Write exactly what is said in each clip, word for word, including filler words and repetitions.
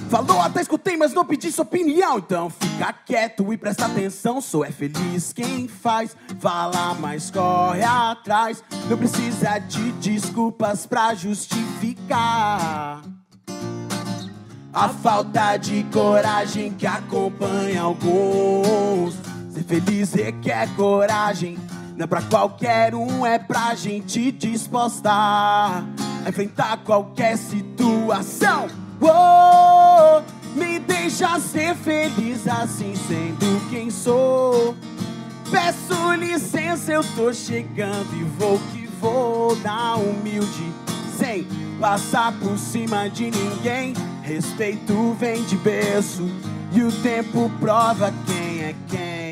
Falou, até escutei, mas não pedi sua opinião. Então fica quieto e presta atenção. Sou é feliz quem faz, fala, mas corre atrás. Não precisa de desculpas pra justificar a falta de coragem que acompanha alguns. Ser feliz requer coragem, não é pra qualquer um, é pra gente disposta a enfrentar qualquer situação. Oh, me deixa ser feliz assim, sendo quem sou. Peço licença, eu tô chegando e vou que vou, na humilde, sem passar por cima de ninguém. Respeito vem de berço e o tempo prova quem é quem.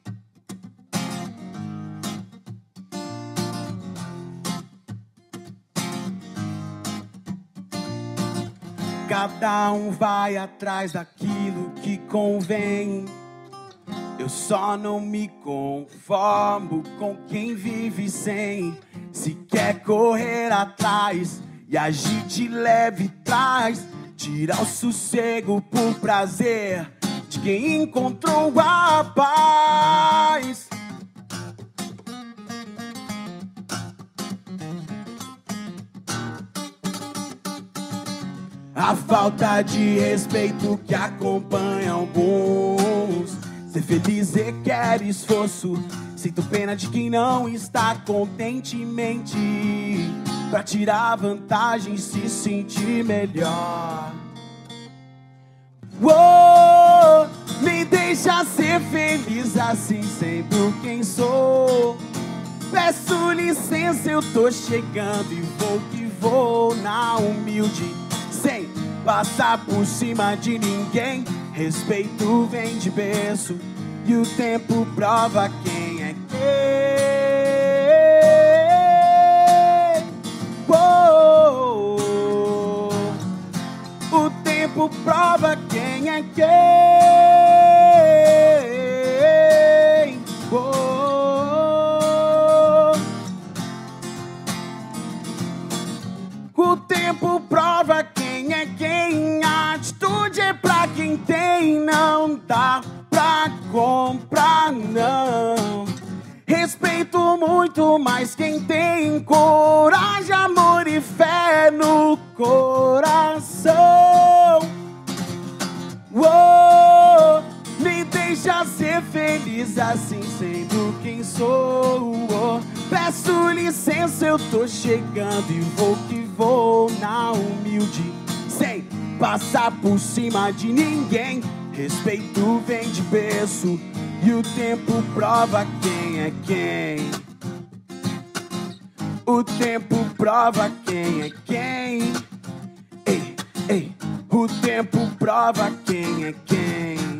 Cada um vai atrás daquilo que convém. Eu só não me conformo com quem vive sem. Se quer correr atrás e agir de leve traz, tira o sossego por prazer de quem encontrou a paz. A falta de respeito que acompanha alguns. Ser feliz requer esforço. Sinto pena de quem não está contentemente pra tirar vantagem e se sentir melhor. Oh, me deixa ser feliz assim, sendo quem sou. Peço licença, eu tô chegando e vou que vou, na humilde, sem passar por cima de ninguém. Respeito vem de berço e o tempo prova quem é quem. Oh, o tempo prova quem é quem. Oh, o tempo prova quem é quem. A atitude é pra quem tem, não dá pra comprar, não. Respeito muito mais quem tem coragem, amor e fé no coração. Oh, me deixa ser feliz assim, sendo quem sou. Oh, peço licença, eu tô chegando e vou que vou, na humilde, sem passar por cima de ninguém. Respeito vem de berço e o tempo prova quem é quem. O tempo prova quem é quem. Ei, ei, o tempo prova quem é quem.